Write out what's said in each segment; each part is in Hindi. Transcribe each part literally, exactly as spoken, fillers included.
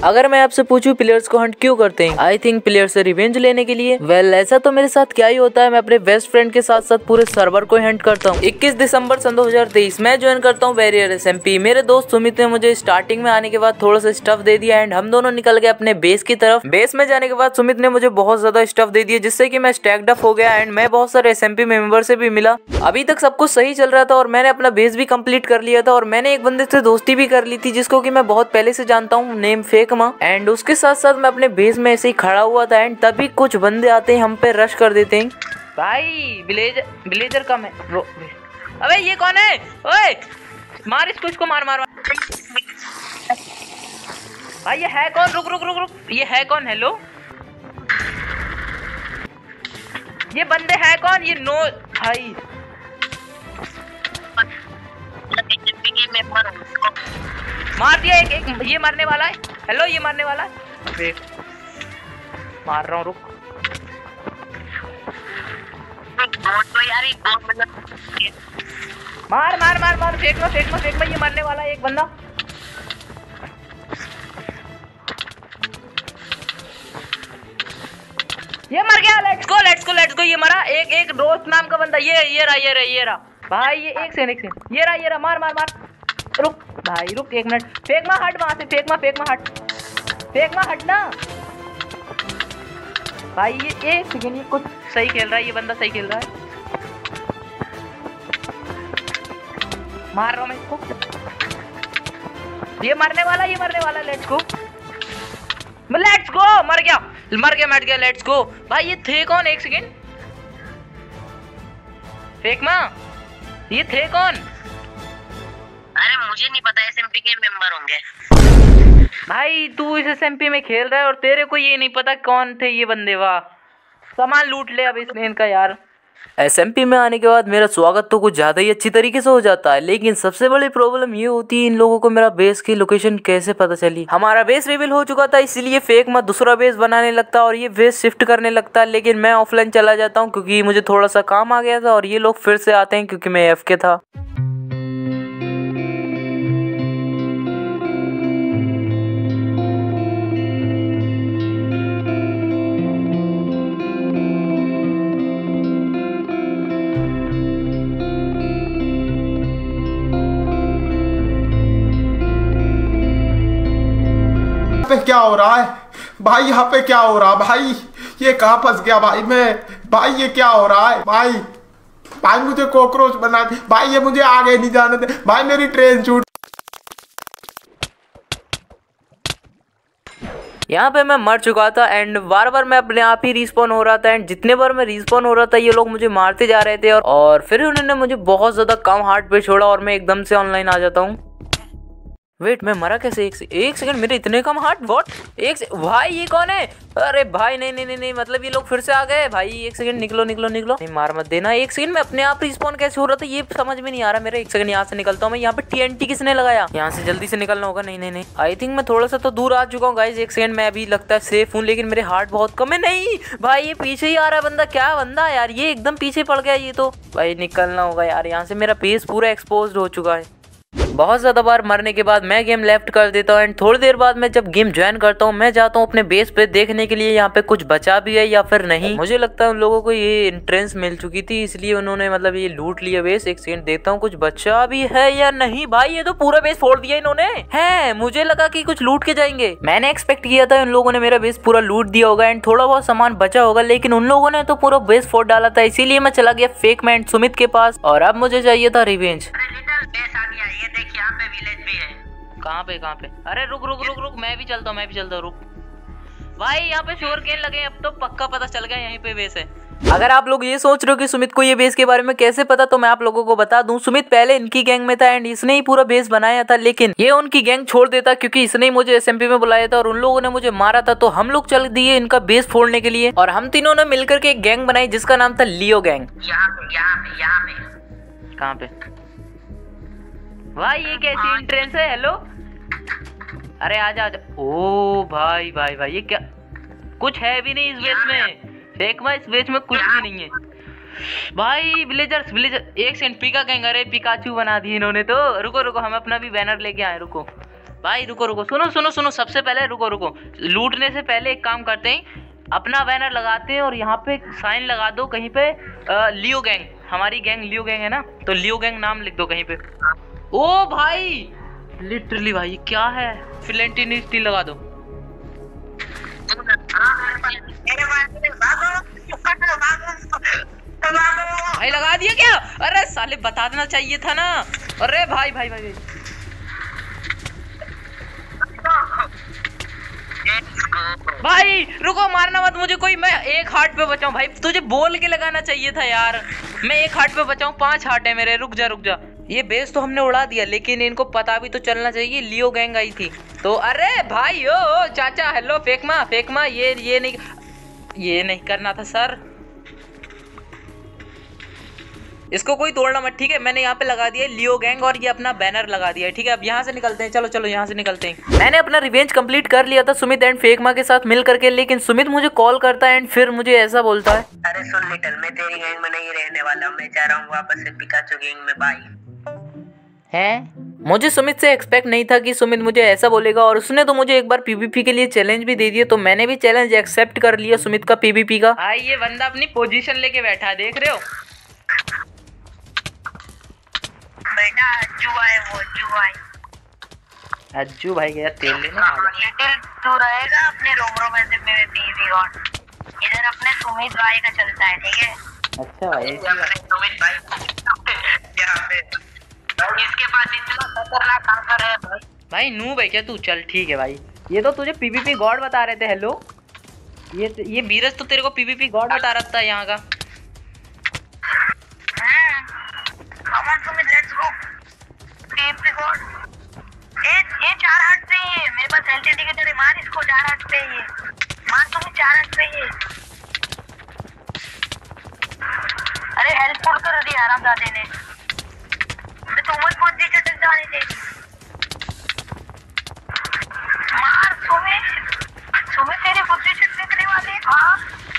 अगर मैं आपसे पूछूं प्लेयर्स को हंट क्यों करते हैं, आई थिंक प्लेयर से रिवेंज लेने के लिए। वेल well, ऐसा तो मेरे साथ क्या ही होता है, मैं अपने बेस्ट फ्रेंड के साथ साथ पूरे सर्वर को हंट करता हूँ। इक्कीस दिसंबर सन दो हजार तेईस मैं ज्वाइन करता हूँ वेरियर एसएमपी। मेरे दोस्त सुमित ने मुझे स्टार्टिंग में आने के बाद थोड़ा सा स्टफ दे दिया एंड हम दोनों निकल गए अपने बेस की तरफ। बेस में जाने के बाद सुमित ने मुझे बहुत ज्यादा स्टफ दे दिया जिससे कि मैं स्टैक्ड अप हो गया एंड मैं बहुत सारे एसएमपी मेंबर से भी मिला। अभी तक सब कुछ सही चल रहा था और मैंने अपना बेस भी कंप्लीट कर लिया था और मैंने एक बंदे से दोस्ती भी कर ली थी जिसको कि मैं बहुत पहले से जानता हूँ, नेम फेकमा। एंड उसके साथ साथ मैं अपने बेस में ऐसे ही खड़ा हुआ था एंड तभी कुछ बंदे आते हैं, हम पे रश कर देते हैं। भाई विलेजर विलेजर का मैं रो... अबे ये कौन है? ओए मार इसको, इसको मार मार, मार। भाई ये है कौन? रुक रुक रुक रुक ये है कौन? हेलो ये बंदे है कौन? ये नो भाई मार दिया एक, एक ये मारने वाला है। हेलो ये मारने वाला है, वेट मार रहा हूँ, रुक। मार मार मार मार फेंक लो फेंक लो फेंक लो, ये मारने वाला है एक बंदा। ये मर गया, let's go let's go let's go. ये मरा एक एक दोस्त नाम का बंदा, ये ये रहा ये रहा ये रहा भाई, ये एक सेकंड एक सेकंड, ये रहा ये रहा, मार मार मार, रुक भाई रुक एक मिनट, फेंक मा हट वहां से, फेंक मा फेंक मा हट, फेंक मा हट ना भाई। ये एक सेकंड, ये कुछ सही खेल रहा है, ये बंदा सही खेल रहा है। मार रहा हूं मैं इसको, ये मरने वाला ये मरने वाला, लेट्स गो लेट्स गो, मर गया मर गया मर गया, लेट्स गो। भाई ये थे कौन? एक सेकंड, फेंक मा ये थे कौन? अरे मुझे नहीं पता, एसएमपी के मेंबर होंगे। भाई तू इस एसएमपी में खेल रहा है और तेरे को ये नहीं पता कौन थे ये बंदे? वाह, सामान लूट ले अब इसने इनका यार। एसएमपी में आने के बाद मेरा स्वागत तो कुछ ज़्यादा ही अच्छी तरीके से हो जाता है, लेकिन सबसे बड़ी प्रॉब्लम ये होती है इन लोगों को मेरा बेस की लोकेशन कैसे पता चली। हमारा बेस रिवील हो चुका था इसलिए फेक मत दूसरा बेस बनाने लगता और ये बेस शिफ्ट करने लगता, लेकिन मैं ऑफलाइन चला जाता हूँ क्योंकि मुझे थोड़ा सा काम आ गया था और ये लोग फिर से आते हैं क्योंकि मैं एफ के था। पे क्या हो रहा है भाई? यहाँ पे क्या हो रहा है भाई? ये कहाँ फंस गया भाई मैं? भाई ये क्या हो रहा है भाई? भाई मुझे कॉकरोच बना दे भाई, ये मुझे आगे नहीं जाने दे भाई, मेरी ट्रेन छूट। यहाँ पे मैं मर चुका था एंड बार बार मैं अपने आप ही रिस्पॉन हो रहा था एंड जितने बार मैं रिस्पॉन हो रहा था ये लोग मुझे मारते जा रहे थे और, और फिर उन्होंने मुझे बहुत ज्यादा कम हार्ट पे छोड़ा और मैं एकदम से ऑनलाइन आ जाता हूँ। वेट मैं मरा कैसे? एक से, एक सेकंड, मेरे इतने कम हार्ट? व्हाट? एक से, भाई ये कौन है? अरे भाई नहीं नहीं नहीं नहीं मतलब ये लोग फिर से आ गए भाई। एक सेकंड, निकलो निकलो निकलो, नहीं मार मत देना। एक सेकंड, मैं अपने आप रिस्पॉन कैसे हो रहा था ये समझ में नहीं आ रहा मेरा। एक सेकंड यहाँ से निकलता हूँ मैं। यहाँ पे टीएनटी किसने लगाया? यहाँ से जल्दी से निकलना होगा। नहीं नहीं नहीं आई थिंक मैं थोड़ा सा तो दूर आ चुका हूँ गाइज। एक सेकंड, मैं अभी लगता है सेफ हूँ लेकिन मेरे हार्ट बहुत कम है। नहीं भाई ये पीछे ही आ रहा है बंदा, क्या बंदा यार, ये एकदम पीछे पड़ गया ये तो। भाई निकलना होगा यार यहाँ से, मेरा फेस पूरा एक्सपोज हो चुका है। बहुत ज्यादा बार मरने के बाद मैं गेम लेफ्ट कर देता हूँ एंड थोड़ी देर बाद मैं जब गेम ज्वाइन करता हूँ मैं जाता हूँ अपने बेस पे देखने के लिए यहाँ पे कुछ बचा भी है या फिर नहीं। मुझे लगता है उन लोगों को ये एंट्रेंस मिल चुकी थी इसलिए उन्होंने मतलब ये लूट लिया बेस। एक सेकंड देखता हूँ कुछ बचा भी है या नहीं। भाई ये तो पूरा बेस फोड़ दिया इन्होंने है, मुझे लगा कि कुछ लूट के जाएंगे। मैंने एक्सपेक्ट किया था उन लोगों ने मेरा बेस पूरा लूट दिया होगा एंड थोड़ा बहुत सामान बचा होगा, लेकिन उन लोगों ने तो पूरा बेस फोड़ डाला था। इसीलिए मैं चला गया फेक मैन सुमित के पास और अब मुझे चाहिए था रिवेंज। ये देख यहाँ पे विलेज भी है। कहाँ पे कहाँ पे? अरे रुक रुक रुक रुक मैं भी चलता हूँ मैं भी चलता हूँ रुक। भाई यहाँ पे शोर केन लगे, अब तो पक्का पता चल गया यहीं पे बेस है। अगर आप लोग ये सोच रहे हो कि सुमित को ये बेस के बारे में कैसे पता, तो मैं आप लोगों को बता दूं सुमित पहले इनकी गैंग में था एंड इसने ही पूरा बेस बनाया था, लेकिन ये उनकी गैंग छोड़ देता क्योंकि इसने ही मुझे एसएमपी में बुलाया था और उन लोगों ने मुझे मारा था। तो हम लोग चल दिए इनका बेस फोड़ने के लिए और हम तीनों ने मिलकर के एक गैंग बनाई जिसका नाम था लियो गैंग। यहाँ पे यहाँ पे यहाँ पे कहाँ पे? भाई ये कैसी एंट्रेंस है? हेलो अरे आजा आजा। ओ भाई भाई भाई ये क्या, कुछ है भी नहीं इस बेस में। फेक में इस बेस में कुछ भी नहीं है भाई। विलेजर्स विलेजर एक सेकंड, पिका गैंग, अरे पिकाचू बना दिए इन्होंने तो। रुको रुको हम अपना भी बैनर लेके आए, रुको भाई रुको रुको, सुनो सुनो सुनो, सबसे पहले रुको रुको, लूटने से पहले एक काम करते हैं, अपना बैनर लगाते हैं और यहाँ पे साइन लगा दो कहीं पे, आ, लियो गैंग, हमारी गैंग लियो गैंग है ना, तो लियो गैंग नाम लिख दो कहीं पे। ओ भाई लिटरली भाई क्या है, फ्लेंटिनी स्टील लगा दो। भाई लगा दिया क्या? अरे साले बता देना चाहिए था ना। अरे भाई भाई भाई, भाई। भाई रुको, मारना मत मुझे कोई, मैं एक हार्ट पे बचाऊं। भाई तुझे बोल के लगाना चाहिए था यार, मैं एक हार्ट पे बचाऊं, पांच हार्ट है मेरे। रुक जा रुक जा, ये बेस तो हमने उड़ा दिया, लेकिन इनको पता भी तो चलना चाहिए लियो गैंग आई थी तो। अरे भाई ओ, ओ चाचा हेलो, फेकमा फेकमा, ये ये नहीं ये नहीं करना था सर, इसको कोई तोड़ना मत, ठीक है। मैंने यहाँ पे लगा दिया लियो गैंग और ये अपना बैनर लगा दिया है, ठीक है। अब यहाँ से निकलते हैं, चलो चलो यहाँ से निकलते हैं। मैंने अपना रिवेंज कंप्लीट कर लिया था सुमित एंड फेकमा के साथ मिल करके, लेकिन सुमित मुझे कॉल करता है एंड फिर मुझे ऐसा बोलता है, अरे सुन लिटल, मैं तेरी गैंग में नहीं रहने वाला, मैं चाह रहा हूँ वापस से पिकाचू गैंग में। बाय है। मुझे सुमित से एक्सपेक्ट नहीं था कि सुमित मुझे ऐसा बोलेगा, और उसने तो मुझे एक बार पीवीपी के लिए चैलेंज भी दे दिया, तो मैंने भी चैलेंज एक्सेप्ट कर लिया सुमित का पीवीपी का। भाई ये बंदा अपनी पोजीशन लेके बैठा है, देख रहे हो बेटा, अज्जू आए, वो अज्जू आए। अज्जू भाई गया तेल लेने आ गया। लिटिल तू रहेगा अपने रोम रोम ऐसे में पीवी गॉड, इधर अपने सुमित भाई का चलता है, ठीक है। अच्छा भाई, सुमित भाई यहाँ पे इसके पास इतना खतरनाक आंसर है भाई। भाई नू भाई क्या तू, चल ठीक है भाई, ये तो तुझे पीवीपी गॉड बता रहे थे। हेलो, ये ये बीरज तो तेरे को पीवीपी गॉड बता रहा था यहाँ का। Come on, Sumit, let's go. PVP god. ये ये चार हार्ट पे ही है, मेरे पास एलटीडी के तेरे, मार इसको, चार हार्ट पे ही है, मार सुमित, चार हार्ट पे ही है। अरे हेल्प फुल कर दी आरामजादे ने, तो मत बहुत दी चटक जाने दे। मार सुमित, सुमित तेरी बुद्धि चटकने वाली है। हाँ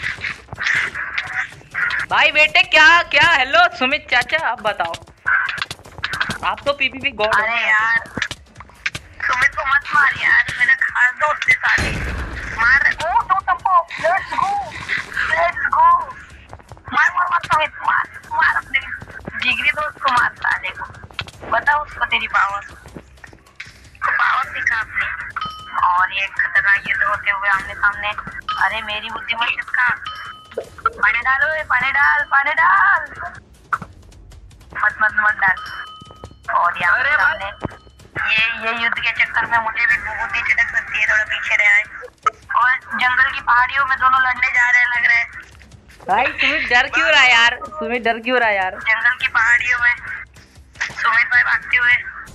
भाई बेटे क्या क्या, हेलो सुमित चाचा आप बताओ, आप तो पीवीपी गॉड। अरे यार सुमित को मत मार यार, मेरा खास दोस्त है साथी। मार गो तो सबको, लेट्स गो लेट्स गो, मार मार मार सुमित, मार मार अपने जिगरी दोस्त को, मार साले को, बता उसको तेरी पावर, तो पावर दिखा अपनी। और ये खतरनाक युद्ध होते हुए आमने सामने। अरे मेरी बुद्धि मत चिपका, पानी डालो, पानी डाल पानी डाल, मत मत मत डाल। और यहाँ पे सामने ये ये युद्ध के चक्कर में मुझे भी बुद्धि चटक सकती है, थोड़ा पीछे रहा है। और जंगल की पहाड़ियों में दोनों लड़ने जा रहे हैं, लग रहा है। भाई सुमित डर क्यों रहा है यार, सुमित डर क्यों रहा है यार? जंगल की पहाड़ियों में सुमित भाई भागते हुए।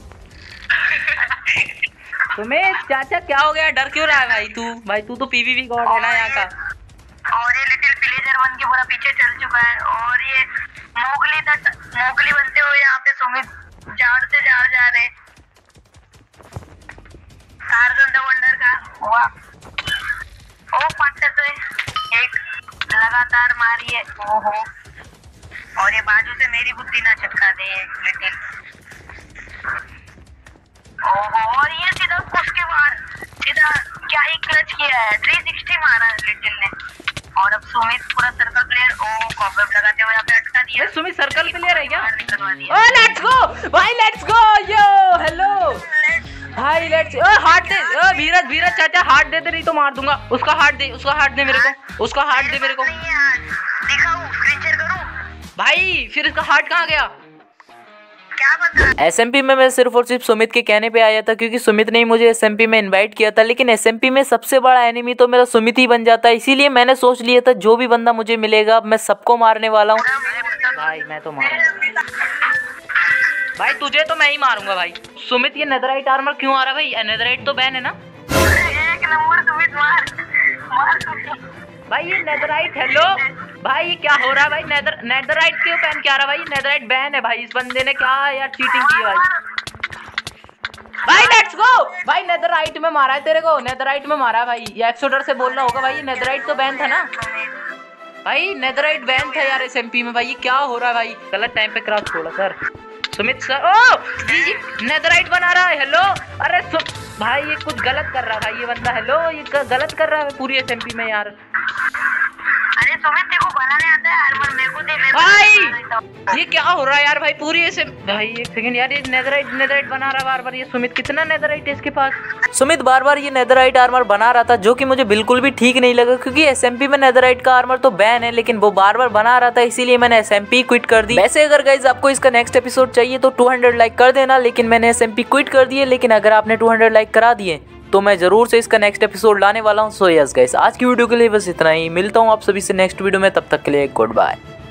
सुमित चाचा क्या हो गया, डर क्यों रहा है भाई तू? भाई तू तो पीवीपी गॉड है ना यहाँ का। और ये लिटिल विलेजर वन के पूरा पीछे चल चुका है, और ये मोगली तक मोगली बनते हुए यहाँ पे सुमित झाड़ से झाड़ जा रहे। टार्ज़न द वंडर का वाह, ओ पट्टे से एक लगातार मारी है, ओहो। और ये बाजू से मेरी बुद्धि ना चटका दे लिटिल, ओहो। और ये सीधा उसके बाद सीधा क्या ही क्लच किया है, थ्री सिक्सटी मारा है लिटिल ने। और अब सुमित पूरा सर्कल प्लेयर, ओ कॉबवेब लगाते हुए यहाँ पे अटका दिया। सुमित सर्कल प्लेयर है क्या? ओ लेट्स गो भाई, लेट्स गो यो हेलो भाई, लेट्स ओ हार्ट दे, ओ धीरज धीरज चाचा हार्ट दे दे, नहीं तो मार दूंगा। उसका हार्ट दे, उसका हार्ट दे मेरे को, उसका हार्ट दे मेरे को। दिखाऊं, स्क्रीन शेयर करूं? भाई फिर इसका हार्ट कहाँ गया? क्या बता? एसएमपी में मैं सिर्फ और सिर्फ सुमित के कहने पे आया था, क्योंकि सुमित ने ही मुझे एसएमपी में इनवाइट किया था, लेकिन एसएमपी में सबसे बड़ा एनिमी तो मेरा सुमित ही बन जाता है। इसीलिए मैंने सोच लिया था जो भी बंदा मुझे मिलेगा मैं सबको मारने वाला हूँ। भाई मैं तो मारूंगा भाई, तुझे तो मैं ही मारूंगा भाई। सुमित ये नेदराइट आर्मर क्यों आ रहा है भाई? नेदराइट तो बैन है ना? एक नंबर सुमित, मार मार सुमित भाई। ये नेदराइट, हेलो भाई ये क्या हो रहा है भाई? नेदर नेदराइट क्यों बैन क्या रहा भाई? नेदराइट बैन है भाई, इस बंदे ने क्या यार चीटिंग की है भाई। भाई लेट्स गो भाई, नेदराइट में मारा है तेरे को, नेदराइट में मारा है भाई। ये एक्सोडर से बोलना होगा भाई, नेदराइट तो बैन था ना भाई, नेदराइट बैन था यार एसएमपी में भाई। ये क्या हो रहा है भाई? गलत टाइम पे क्रॉस छोड़ा सर। सुमित सर, ओ जी जी नेदराइट बना रहा है, हेलो। अरे भाई ये कुछ गलत कर रहा है भाई ये बंदा। हेलो ये ग- गलत कर रहा है पूरी एसएमपी में यार। अरे सुमित देखो बनाने आता है आर्मर, मेरे को दे। भाई ये क्या हो रहा है यार भाई पूरी ऐसे। भाई एक सेकंड यार, ये नेदराइट नेदराइट बना रहा है बार बार ये सुमित। कितना नेदराइट है इसके पास? सुमित बार बार ये नेदराइट आर्मर बना रहा था, जो कि मुझे बिल्कुल भी ठीक नहीं लगा, क्योंकि एसएमपी में नेदराइट का आर्मर तो बैन है, लेकिन वो बार बार बना रहा था, इसीलिए मैंने एसएमपी क्विट कर दी। वैसे अगर गाइज आपको इसका नेक्स्ट एपिसोड चाहिए तो टू हंड्रेड लाइक कर देना, लेकिन मैंने एसएमपी क्विट कर दिए। लेकिन अगर आपने टू हंड्रेड लाइक करा दिए तो मैं जरूर से इसका नेक्स्ट एपिसोड लाने वाला हूँ। सो यस गाइस, आज की वीडियो के लिए बस इतना ही। मिलता हूँ आप सभी से नेक्स्ट वीडियो में, तब तक के लिए गुड बाय।